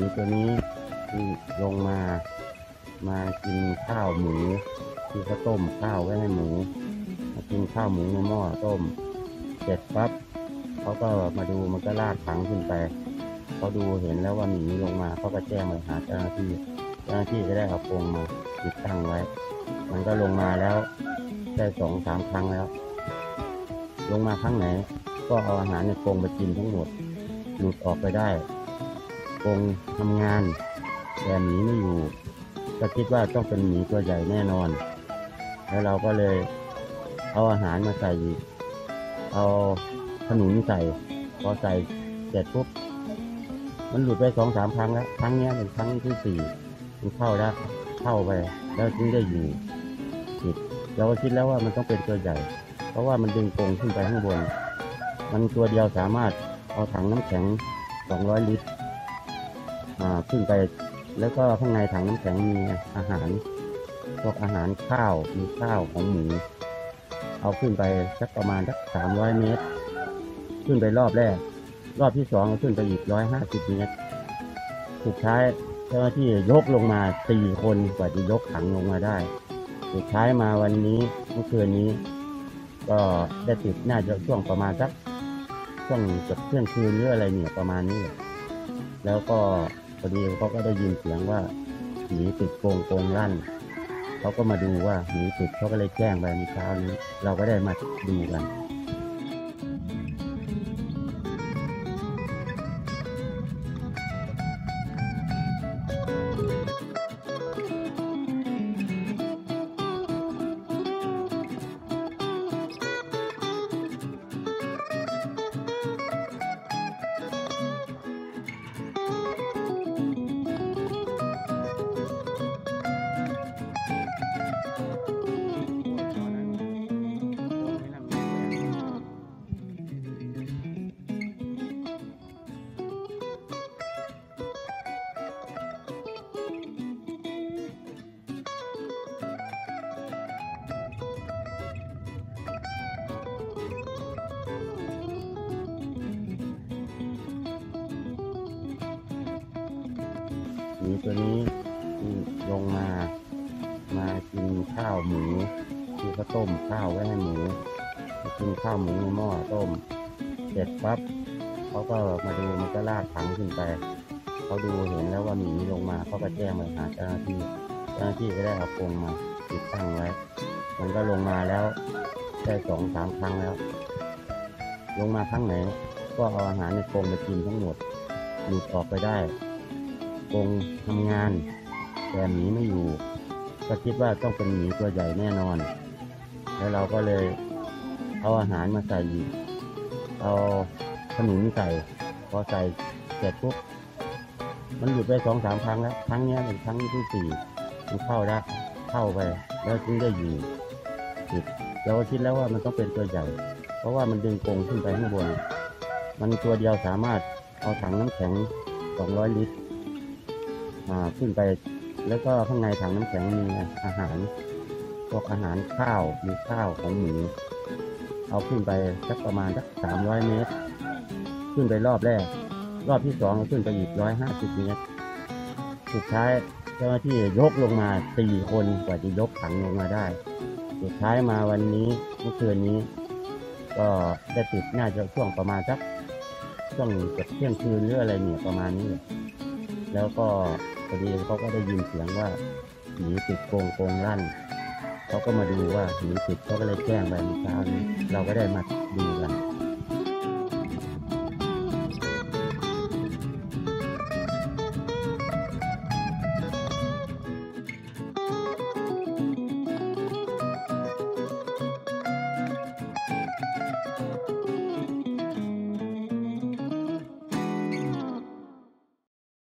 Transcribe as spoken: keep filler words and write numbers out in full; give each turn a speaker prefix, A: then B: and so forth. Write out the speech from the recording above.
A: ตัวนี้ที่ลงมามากินข้าวหมูที่เขาต้มข้าวไว้ให้หมูมากินข้าวหมูในหม้อต้มเสร็จปั๊บเขาก็มาดูมันก็ลากถังขึ้นไปเขาดูเห็นแล้วว่าหมีลงมาเขาก็แจ้งไปหาเจ้าหน้าที่เจ้าหน้าที่ก็ได้เอากรงมาติดตั้งไว้มันก็ลงมาแล้วได้สองสามครั้งแล้วลงมาครั้งไหนก็เอาอาหารในกรงไปกินทั้งหมดหลุดออกไปได้กรงทำงานแต่หมีไม่อยู่ก็คิดว่าต้องเป็นหมีตัวใหญ่แน่นอนแล้วเราก็เลยเอาอาหารมาใส่เอาขนุนใส่พอใส่เสร็จปุ๊บมันหลุดไปสองสามครั้งแล้วครั้งนี้เป็นครั้งที่สี่มันเข้าแล้วเข้าไปแล้วถึงได้อยู่ติดเราก็คิดแล้วว่ามันต้องเป็นตัวใหญ่เพราะว่ามันดึงกรงขึ้นไปข้างบนมันตัวเดียวสามารถเอาถังน้ำแข็งสองร้อยลิตรอ่าขึ้นไปแล้วก็ข้างในถังน้ำแข็งมีอาหารพวกอาหารข้าวมีข้าวของหมูเอาขึ้นไปสักประมาณสักสามร้อยเมตรขึ้นไปรอบแรกรอบที่สองขึ้นไปอีกร้อยห้าสิบเมตรสุดท้ายเจ้าหน้าที่ยกลงมาสี่คนกว่าจะยกถังลงมาได้สุดท้ายมาวันนี้เมื่อคืนนี้ก็ได้ติดน่าจะช่วงประมาณสักช่วงเกือบเที่ยงคืนหรืออะไรเนี่ยประมาณนี้แล้วก็พอดีเขาก็ได้ยินเสียงว่าหมีติดกรงกรงลั่นเขาก็มาดูว่าหมีติดเขาก็เลยแจ้งไปในเช้านี้เราก็ได้มาดูกันหมีตัวนี้ที่ลงมามากินข้าวหมูที่เขาต้มข้าวไว้ให้หมูมากินข้าวหมูในหม้อต้มเสร็จปั๊บเขาก็มาดูมันก็ลากถังขึ้นไปเขาดูเห็นแล้วว่าหมีลงมาเขาก็แจ้งไปหาเจ้าหน้าที่เจ้าหน้าที่ก็ได้เอากรงมาติดตั้งไว้มันก็ลงมาแล้วได้สองสามครั้งแล้วลงมาครั้งไหนก็เอาอาหารในกรงไปกินทั้งหมดหลุดออกไปได้กรงทำงานแต่หมีไม่อยู่ก็คิดว่าต้องเป็นหมีตัวใหญ่แน่นอนแล้วเราก็เลยเอาอาหารมาใส่เอาขนุนใส่พอใส่เสร็จปุ๊บมันหลุดไปสองสามครั้งแล้วครั้งนี้เป็นครั้งที่สี่มันเข้าแล้วเข้าไปแล้วถึงได้อยู่ติดเราก็คิดแล้วว่ามันต้องเป็นตัวใหญ่เพราะว่ามันดึงกรงขึ้นไปข้างบนมันตัวเดียวสามารถเอาถังน้ำแข็งสองร้อยลิตรขึ้นไปแล้วก็ข้างในถังน้ำแข็งมีอาหารพวกอาหารข้าวมีข้าวของหมูเอาขึ้นไปสักประมาณสักสามร้อยเมตรขึ้นไปรอบแรกรอบที่สองขึ้นไปอีกร้อยห้าสิบเมตรสุดท้ายเจ้าหน้าที่ยกลงมาสี่คนกว่าจะยกถังลงมาได้สุดท้ายมาวันนี้เมื่อคืนนี้ก็ได้ติดน่าจะช่วงประมาณสักช่วงเกือบเที่ยงคืนหรืออะไรเนี่ยประมาณนี้แล้วก็พอดีเขาก็ได้ยินเสียงว่าหมีติดกรงกรงลั่นเขาก็มาดูว่าหมีติดเขาก็เลยแจ้งไปในเช้านี้เราก็ได้มาดูกัน